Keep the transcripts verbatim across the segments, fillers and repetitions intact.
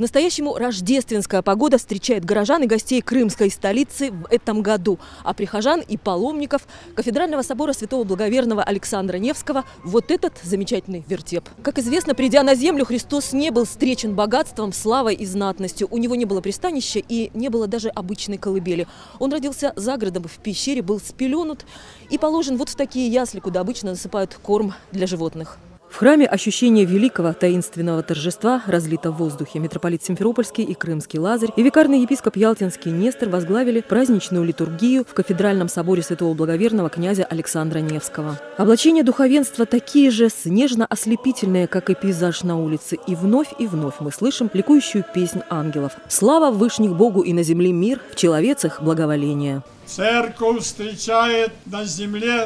По-настоящему рождественская погода встречает горожан и гостей крымской столицы в этом году. А прихожан и паломников Кафедрального собора святого благоверного Александра Невского вот этот замечательный вертеп. Как известно, придя на землю, Христос не был встречен богатством, славой и знатностью. У него не было пристанища и не было даже обычной колыбели. Он родился за городом, в пещере, был спеленут и положен вот в такие ясли, куда обычно насыпают корм для животных. В храме ощущение великого таинственного торжества разлито в воздухе. Митрополит Симферопольский и Крымский Лазарь и викарный епископ Ялтинский Нестор возглавили праздничную литургию в Кафедральном соборе святого благоверного князя Александра Невского. Облачения духовенства такие же снежно-ослепительные, как и пейзаж на улице. И вновь и вновь мы слышим ликующую песнь ангелов. Слава Вышних Богу и на земле мир, в человецах благоволение. Церковь встречает на земле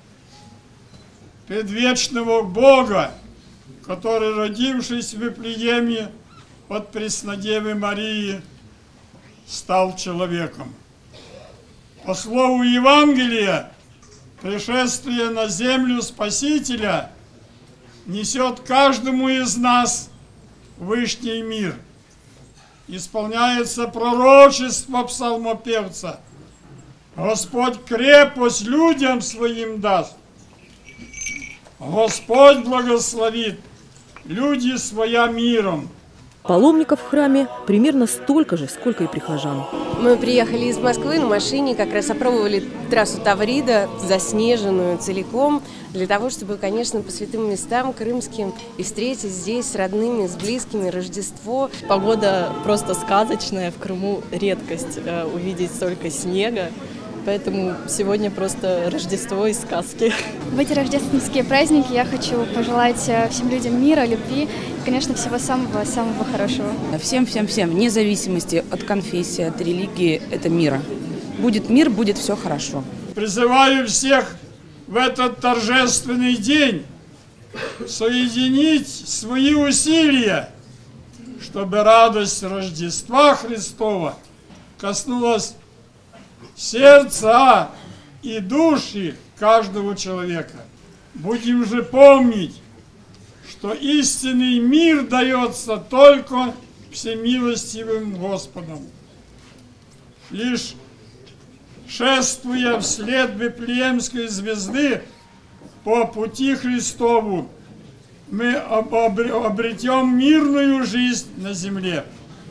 предвечного Бога, который, родившись в Вифлееме от Преснодевы Марии, стал человеком. По слову Евангелия, пришествие на землю Спасителя несет каждому из нас вышний мир. Исполняется пророчество псалмопевца: Господь крепость людям своим даст. Господь благословит люди своя миром. Паломников в храме примерно столько же, сколько и прихожан. Мы приехали из Москвы на машине, как раз опробовали трассу Таврида, заснеженную целиком, для того, чтобы, конечно, по святым местам крымским и встретить здесь с родными, с близкими Рождество. Погода просто сказочная, в Крыму редкость э, увидеть столько снега. Поэтому сегодня просто Рождество и сказки. В эти рождественские праздники я хочу пожелать всем людям мира, любви и, конечно, всего самого-самого хорошего. Всем-всем-всем, вне зависимости от конфессии, от религии, это мира. Будет мир, будет все хорошо. Призываю всех в этот торжественный день соединить свои усилия, чтобы радость Рождества Христова коснулась сердца и души каждого человека. Будем же помнить, что истинный мир дается только всемилостивым Господом. Лишь шествуя вслед Вифлеемской звезды по пути Христову, мы обретем мирную жизнь на земле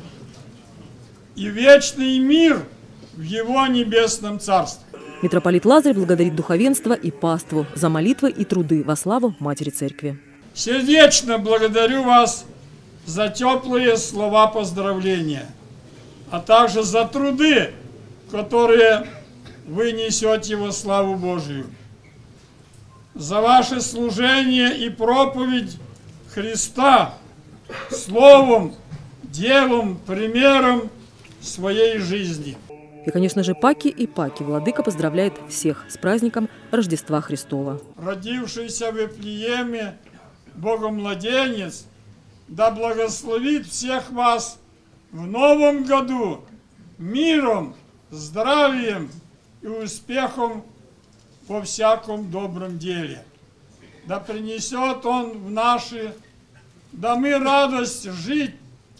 и вечный мир в Его небесном царстве. Митрополит Лазарь благодарит духовенство и паству за молитвы и труды во славу Матери Церкви. Сердечно благодарю вас за теплые слова поздравления, а также за труды, которые вы несете во славу Божию, за ваше служение и проповедь Христа словом, делом, примером своей жизни. И, конечно же, Паки и Паки владыка поздравляет всех с праздником Рождества Христова. Родившийся в Вифлееме Богомладенец да благословит всех вас в новом году миром, здравием и успехом во всяком добром деле. Да принесет Он в наши домы радость жить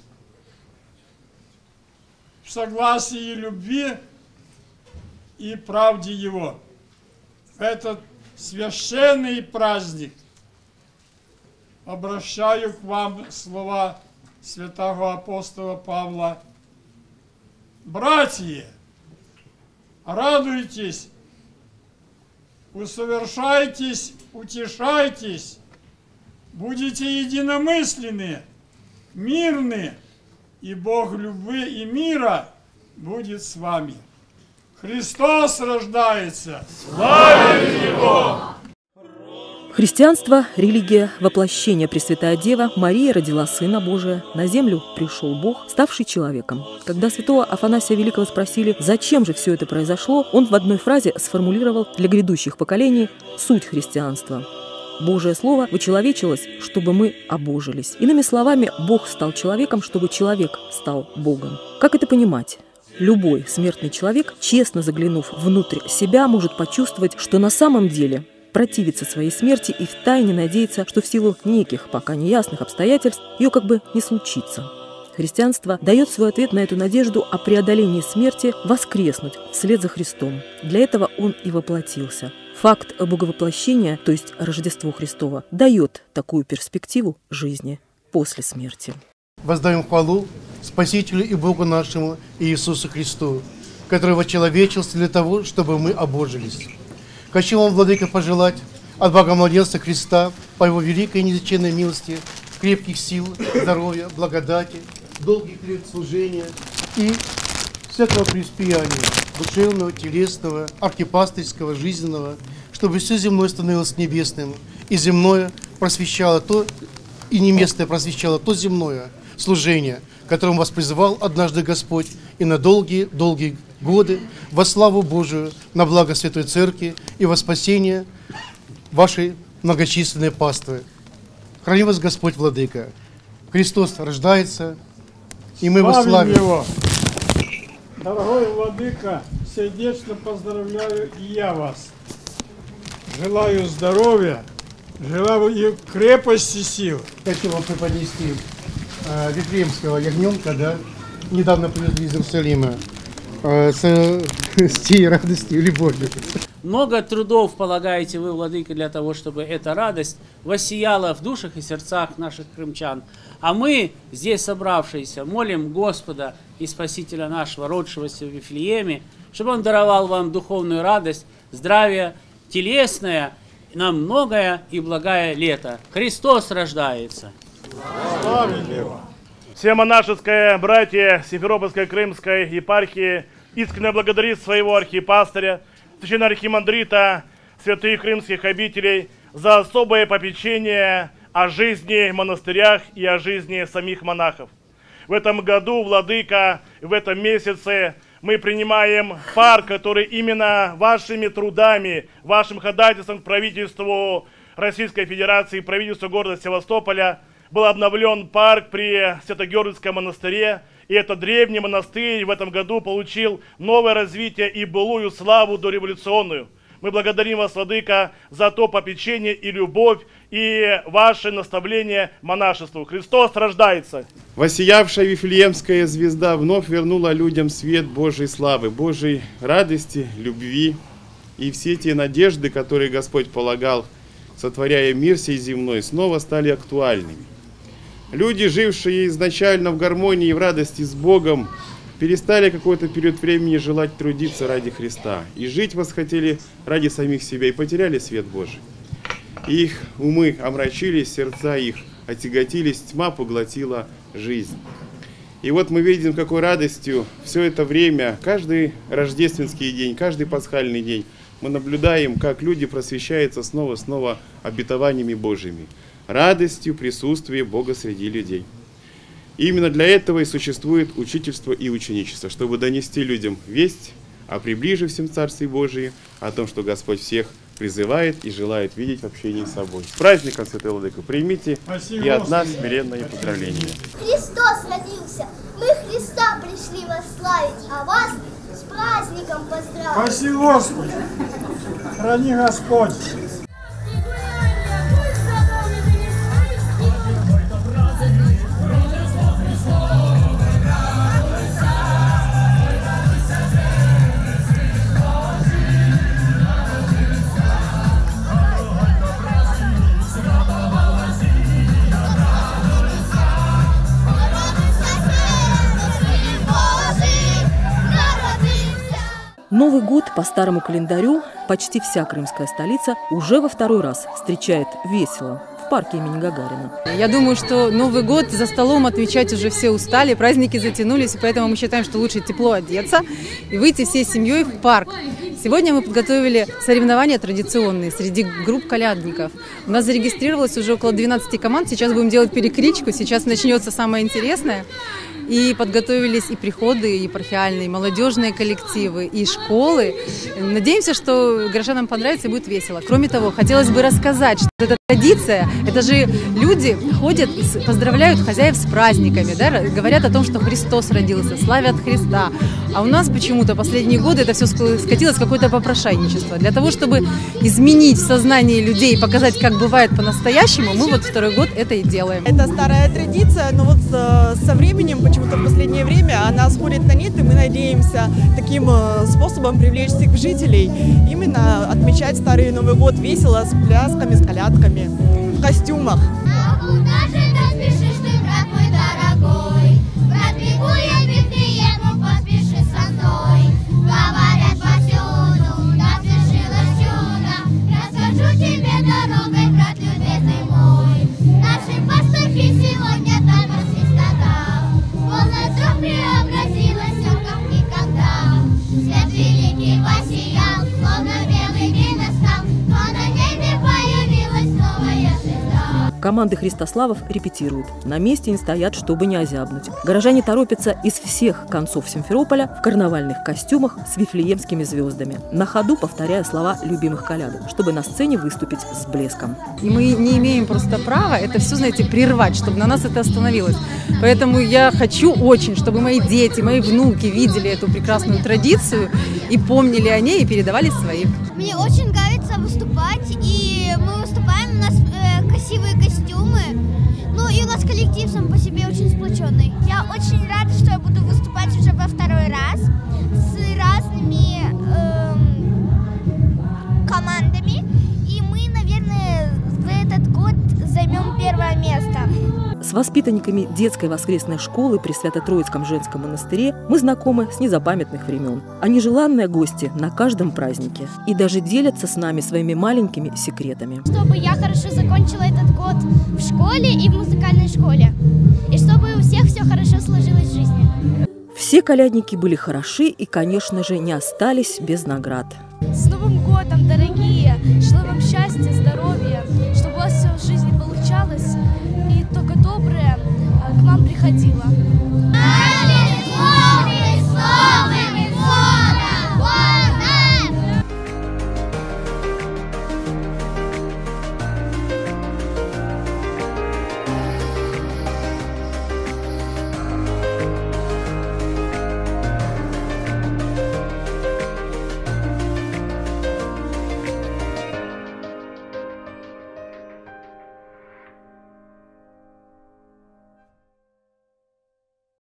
в согласии и любви и правде Его. В этот священный праздник обращаю к вам слова святого апостола Павла: «Братья, радуйтесь, усовершайтесь, утешайтесь, будете единомысленны, мирны, и Бог любви и мира будет с вами». Христос рождается! Славим Его! Христианство – религия воплощения. Пресвятая Дева Мария родила Сына Божия. На землю пришел Бог, ставший человеком. Когда святого Афанасия Великого спросили, зачем же все это произошло, он в одной фразе сформулировал для грядущих поколений суть христианства. Божие Слово вычеловечилось, чтобы мы обожились. Иными словами, Бог стал человеком, чтобы человек стал Богом. Как это понимать? Любой смертный человек, честно заглянув внутрь себя, может почувствовать, что на самом деле противится своей смерти и втайне надеяться, что в силу неких пока неясных обстоятельств ее как бы не случится. Христианство дает свой ответ на эту надежду о преодолении смерти воскреснуть вслед за Христом. Для этого Он и воплотился. Факт боговоплощения, то есть Рождество Христово, дает такую перспективу жизни после смерти. Воздаем хвалу Спасителю и Богу нашему Иисусу Христу, который вочеловечился для того, чтобы мы обожились. Хочу вам, Владыка, пожелать от Бога-младенца Христа по Его великой и неизреченной милости крепких сил, здоровья, благодати, долгих лет служения и всякого преуспеяния душевного, телесного, архипастырского, жизненного, чтобы все земное становилось небесным, и земное просвещало то, и небесное просвещало то земное служение, которым вас призывал однажды Господь, и на долгие-долгие годы во славу Божию, на благо Святой Церкви и во спасение вашей многочисленной паствы. Храни вас Господь, Владыка. Христос рождается, и мы его славим. Его. Дорогой Владыка, сердечно поздравляю и я вас. Желаю здоровья, желаю крепости сил. Хочу вам преподнести э, вифлеемского ягненка, да, недавно привезли из Иерусалима, э, с, с тей радостью и любовью. Много трудов полагаете вы, Владыка, для того, чтобы эта радость воссияла в душах и сердцах наших крымчан. А мы, здесь собравшиеся, молим Господа и Спасителя нашего, родившегося в Вифлееме, чтобы Он даровал вам духовную радость, здравие, телесное, нам многое и благое лето. Христос рождается! Славим Его! Все монашеское братья Симферопольской Крымской епархии искренне благодарит своего архиепастыря, священного архимандрита святых крымских обителей за особое попечение о жизни в монастырях и о жизни самих монахов. В этом году, Владыка, в этом месяце мы принимаем парк, который именно вашими трудами, вашим ходатайством к правительству Российской Федерации, правительству города Севастополя, был обновлен парк при Свято-Георгиевском монастыре. И этот древний монастырь в этом году получил новое развитие и былую славу дореволюционную. Мы благодарим вас, Владыка, за то попечение и любовь, и ваше наставление монашеству. Христос рождается! Воссиявшая Вифлеемская звезда вновь вернула людям свет Божьей славы, Божьей радости, любви. И все те надежды, которые Господь полагал, сотворяя мир сей земной, снова стали актуальными. Люди, жившие изначально в гармонии и в радости с Богом, перестали какой-то период времени желать трудиться ради Христа. И жить восхотели ради самих себя и потеряли свет Божий. Их умы омрачились, сердца их отяготились, тьма поглотила жизнь. И вот мы видим, какой радостью все это время, каждый рождественский день, каждый пасхальный день, мы наблюдаем, как люди просвещаются снова-снова обетованиями Божьими. Радостью присутствия Бога среди людей. И именно для этого и существует учительство и ученичество, чтобы донести людям весть о приближившем Царстве Божие, о том, что Господь всех призывает и желает видеть в общении с собой. С праздником, Святой Владыка, примите Спасибо, и от нас смиренное поздравление. Христос родился, мы Христа пришли восславить, а вас с праздником поздравить. Спасибо, Господи! Храни Господь! Новый год по старому календарю почти вся крымская столица уже во второй раз встречает весело в парке имени Гагарина. Я думаю, что Новый год за столом отмечать уже все устали, праздники затянулись, и поэтому мы считаем, что лучше тепло одеться и выйти всей семьей в парк. Сегодня мы подготовили соревнования традиционные среди групп колядников. У нас зарегистрировалось уже около двенадцати команд, сейчас будем делать перекличку, сейчас начнется самое интересное. И подготовились и приходы, и епархиальные, и молодежные коллективы, и школы. Надеемся, что горожанам понравится и будет весело. Кроме того, хотелось бы рассказать, что этот Традиция – это же люди ходят и поздравляют хозяев с праздниками, да, говорят о том, что Христос родился, славят Христа. А у нас почему-то последние годы это все скатилось в какое-то попрошайничество. Для того, чтобы изменить в сознании людей, показать, как бывает по-настоящему, мы вот второй год это и делаем. Это старая традиция, но вот со временем, почему-то в последнее время, она сходит на нет, и мы надеемся таким способом привлечь всех жителей, именно отмечать Старый Новый год весело, с плясками, с колядками, в костюмах. Команды христославов репетируют. На месте не стоят, чтобы не озябнуть. Горожане торопятся из всех концов Симферополя в карнавальных костюмах с вифлеемскими звездами, на ходу повторяя слова любимых колядок, чтобы на сцене выступить с блеском. И мы не имеем просто права это все, знаете, прервать, чтобы на нас это остановилось. Поэтому я хочу очень, чтобы мои дети, мои внуки видели эту прекрасную традицию и помнили о ней и передавали своим. Мне очень нравится выступать, и мы выступаем, у нас э, красивые костюмы, ну и у нас коллектив сам по себе очень сплоченный. Я очень рада, что я буду выступать уже во второй раз с разными э, командами, и мы, наверное, в этот год займем первое место. С воспитанниками детской воскресной школы при Свято-Троицком женском монастыре мы знакомы с незапамятных времен. Они желанные гости на каждом празднике и даже делятся с нами своими маленькими секретами. Чтобы я хорошо закончила этот год в школе и в музыкальной школе, и чтобы у всех все хорошо сложилось в жизни. Все колядники были хороши и, конечно же, не остались без наград. С Новым годом, дорогие! Желаю вам счастья, здоровья, чтобы у вас все в жизни получалось и только доброе к вам приходило. Новый, новый, новый!